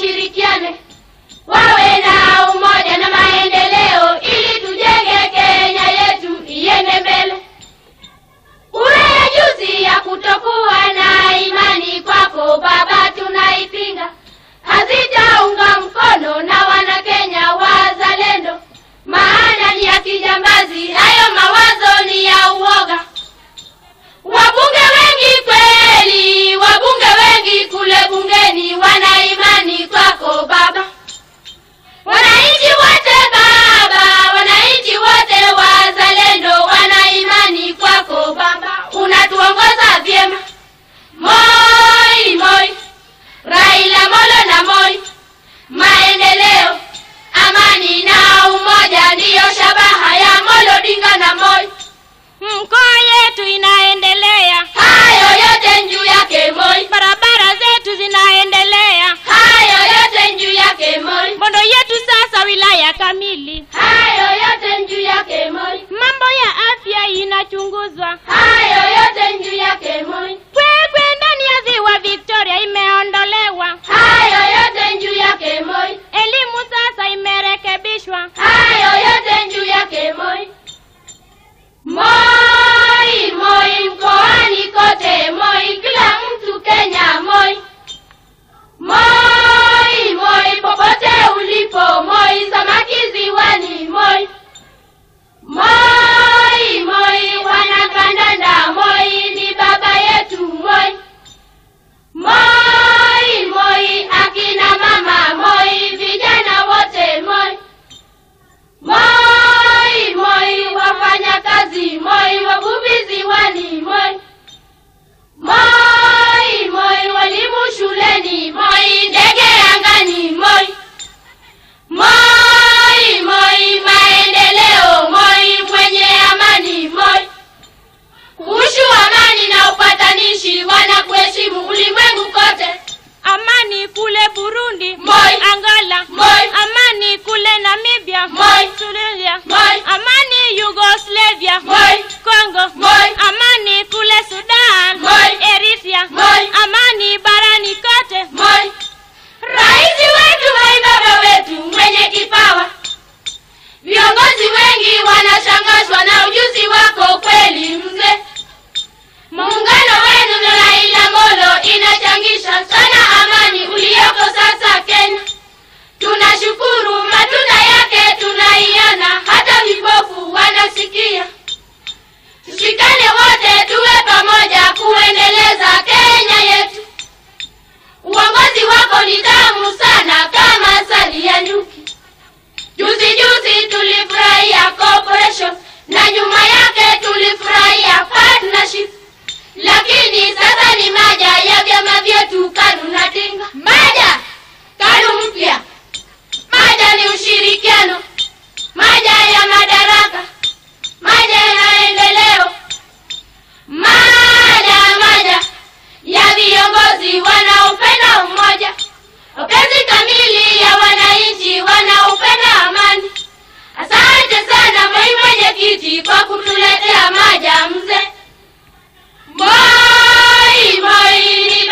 washirikiane, wawe na umoja na maendeleo ili tujenge Kenya yetu iende mbele. Kura ya juzi ya kutokuwa na imani kwako baba tunaipinga, hazitaunga mkono na wana Kenya wazalendo, maana ni ya kijambazi, hayo mawazo ni ya uoga. Wabunge wengi kweli, wabunge wengi kule bungeni wana imani kwako baba. Wananchi wote baba, wananchi wote wazalendo wana imani kwako baba. Unatuongoza vyema. Moi, Moi, Raila Molo na Moi. Maendeleo, amani na umoja ndiyo shabaha ya Molo Odinga na Moi. Mkoa yetu inaendelea, hayo yote juu yake Moi. Barabara zetu zinaendelea, hayo yote juu yake Moi. Bondo yetu sasa wilaya kamili, hayo yote juu yake Moi. Mambo ya afya inachunguzwa, hayo yote juu yake Moi. Kwekwe ndani ya ziwa Victoria imeondolewa, hayo yote juu yake Moi. Elimu sasa imerekebishwa, hayo yote juu yake Moi. Moi, Moi, mkoani kote Moi, kila mtu Kenya Moi. Moi, Moi, popote ulipo Moi, samaki ziwani Moi. Moi, Moi, wanakandanda Moi, ni baba yetu Moi. Moi, Moi, akina mama Moi, vijana wote Moi. Moi, Moi, wafanya kazi Moi, wavuvi ziwani Moi. Moi, Moi, walimu shuleni Moi, ndege angani Moi. Moi, Moi, maendeleo Moi, mwenye amani Moi. Kuhusu amani na upatanishi wanakuheshimu ulimwengu kote. Amani kule Burundi Moi. Angola Moi. Amani kule Namibia Moi. Tunisia Moi. Amani Yugoslavia Moi. Kongo Moi. Amani kule Sudan Moi. Eritrea Moi. Amani barani kote Moi. Rais wetu Moi, baba wetu mwenye kipawa. Viongozi wengi wanashangazwa na ujuzi wako kweli mzee. Muungano wenu na Raila Molo inachangisha sana amani uliyoko sasa Kenya. Tunashukuru matunda yake tunaiona, hata vipofu wanasikia. Tushikane wote tuwe pamoja kuendeleza Kenya yetu. Uongozi wako ni tamu sana kama asali ya nyuki. Juzi tulifurahia cooperation na nyuma yake tulifurahia partnership. Lakini sasa ni maja ya vyama vyetu KANU na Tinga. Maja, KANU mpya. Maja ni ushirikiano. Maja ya madaraka. Maja ya maendeleo. Maja ya viongozi wanaopenda umoja. Mapenzi kamili ya wananchi wanaopenda amani. Asante sana mwenyekiti kwa kutuletea maja mzee. Moi, Moi.